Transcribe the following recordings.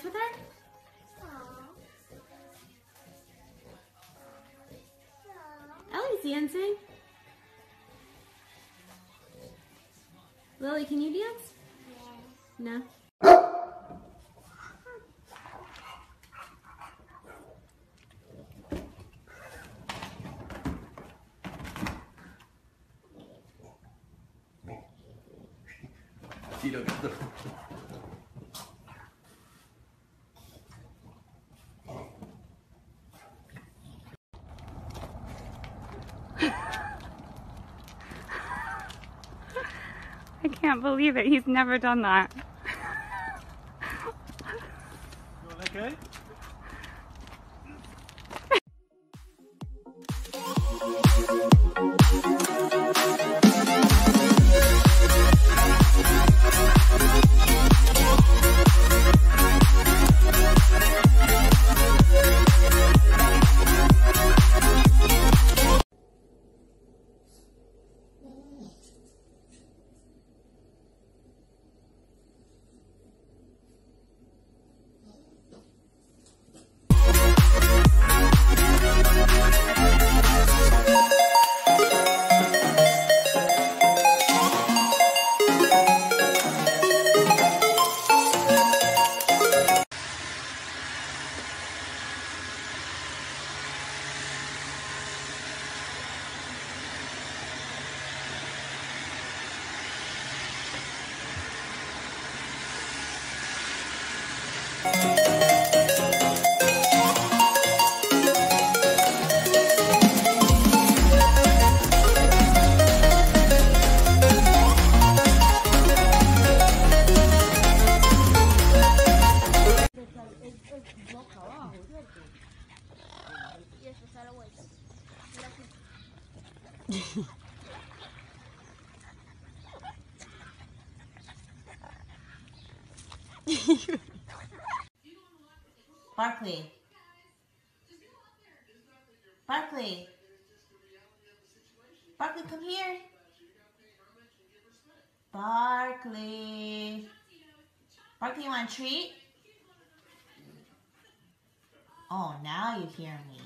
with her? Ellie's dancing. Lily, can you dance? No. I can't believe it. He's never done that. You want that guy? Barkley. Barkley. Barkley, come here. Barkley. Barkley, you want a treat? Oh, now you hear me.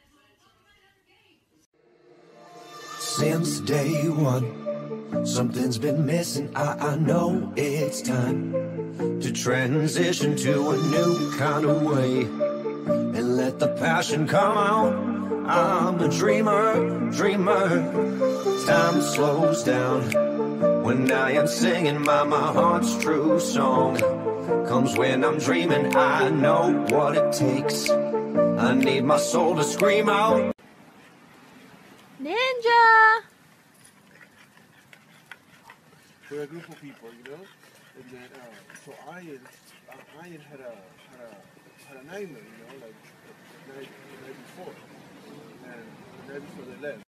Since day one, something's been missing. I know it's time to transition to a new kind of way and let the passion come out. I'm a dreamer. Time slows down when I am singing my heart's true song. Comes when I'm dreaming, I know what it takes. I need my soul to scream out. Ninja! We're a group of people, you know, and then so Ian had a nightmare, you know, like the night before, and the night before they left.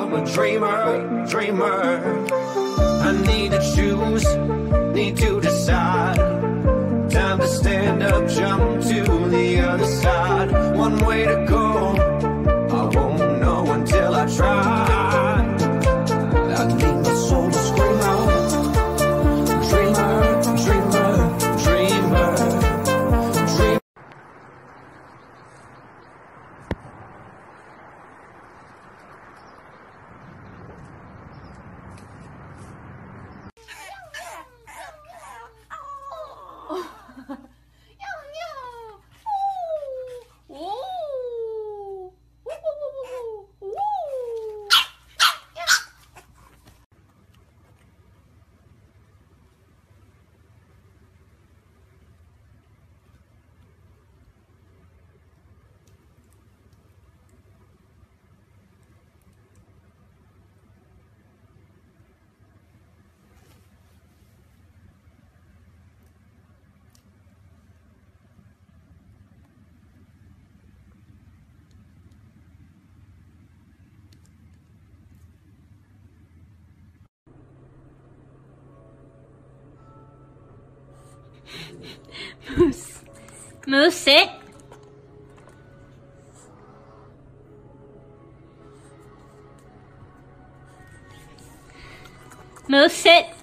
I'm a dreamer, dreamer. I need to choose, need to decide. Time to stand up, jump to the other side. One way to go, I won't know until I try. I need my soul to scream out. Dreamer, dreamer, dreamer, dreamer. Moose. Moose, sit. Moose, sit.